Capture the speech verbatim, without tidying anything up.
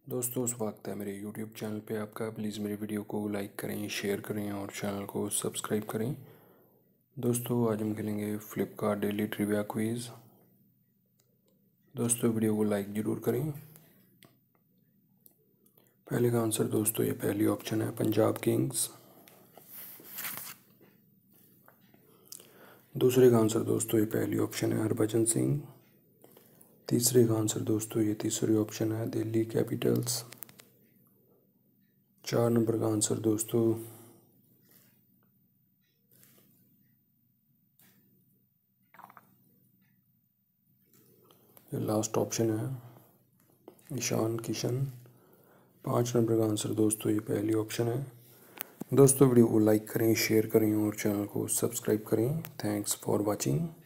दोस्तों स्वागत है मेरे यूट्यूब चैनल पे आपका। प्लीज़ मेरी वीडियो को लाइक करें, शेयर करें और चैनल को सब्सक्राइब करें। दोस्तों आज हम खेलेंगे फ्लिपकार्ट डेली ट्रिविया क्विज़। दोस्तों वीडियो को लाइक ज़रूर करें। पहले का आंसर दोस्तों ये पहली ऑप्शन है पंजाब किंग्स। दूसरे का आंसर दोस्तों ये पहली ऑप्शन है हरभजन सिंह। तीसरे का आंसर दोस्तों ये तीसरी ऑप्शन है दिल्ली कैपिटल्स। चार नंबर का आंसर दोस्तों ये लास्ट ऑप्शन है ईशान किशन। पाँच नंबर का आंसर दोस्तों ये पहली ऑप्शन है। दोस्तों वीडियो को लाइक करें, शेयर करें और चैनल को सब्सक्राइब करें। Thanks for watching.